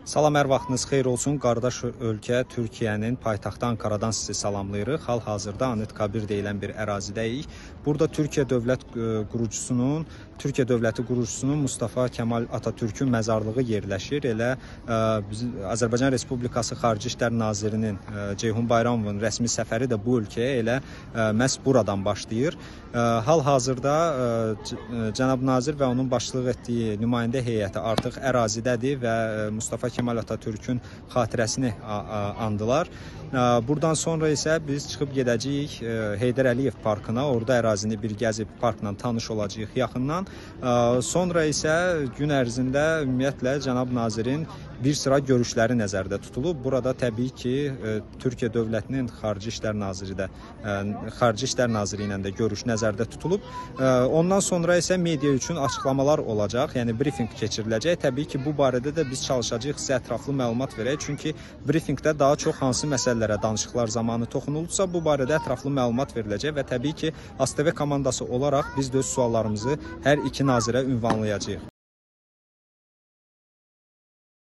Salam, hər vaxtınız xeyir olsun. Qardaş ölkə Türkiyənin paytaxtı Ankaradan sizi salamlayırıq. Hal-hazırda Anıtkabir deyilən bir ərazidəyik. Burada Türkiyə dövləti qurucusunun Mustafa Kemal Atatürkün məzarlığı yerləşir. Elə Azərbaycan Respublikası Xarici İşlər Nazirinin Ceyhun Bayramovun rəsmi səfəri də bu ölkəyə elə məhz buradan başlayır. Hal-hazırda cənab nazir və onun başçılıq etdiyi nümayəndə heyəti artıq ərazidədir və Mustafa Kemal Atatürkün xatirəsini andılar. Buradan sonra isə biz çıxıb gedəcəyik Heydər Əliyev parkına. Orada ərazini bir gəzib parkla tanış olacağıq yaxından. Sonra isə gün ərzində ümumiyyətlə cənab nazirin bir sıra görüşləri nəzərdə tutulub. Burada təbii ki, Türkiyə dövlətinin Xarici İşlər Naziri ilə də görüş nəzərdə tutulub. Ondan sonra isə media üçün açıqlamalar olacaq, yəni brifinq keçiriləcək. Təbii ki, bu barədə də biz çalışacağıq sizə ətraflı məlumat verək. Çünki brifinqdə daha çox hansı məsələlərə danışıqlar zamanı toxunulursa, bu barədə ətraflı məlumat veriləcək və təbii ki, ASTV komandası olaraq biz də öz suallarımızı hər iki nazirə ünvanlayacağıq.